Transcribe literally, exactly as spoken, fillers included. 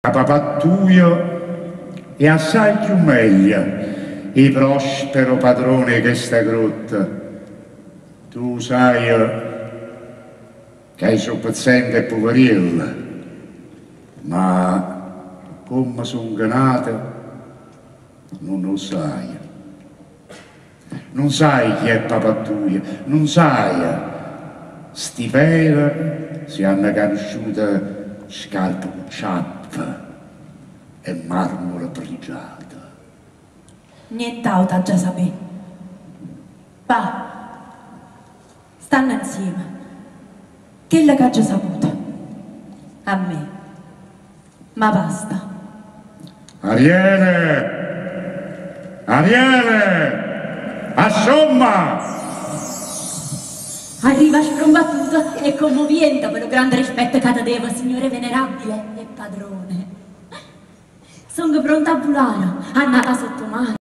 A papà tuo è assai più meglio il prospero padrone che sta grotta. Tu sai che hai suo paziente e poverello, ma come sono ganata non lo sai. Non sai chi è papà tuo, non sai. Sti pera si hanno conosciuta scarpa con ciappa e marmora prigiata. Nient'altro già sapere. Va, stanno insieme. Che la che ha già saputo? A me. Ma basta. Ariele! Ariele! Assomma! Arriva sprombattuto e commovente per lo grande rispetto che cadeva, signore venerabile e padrone. Sono pronta a volare, annata sotto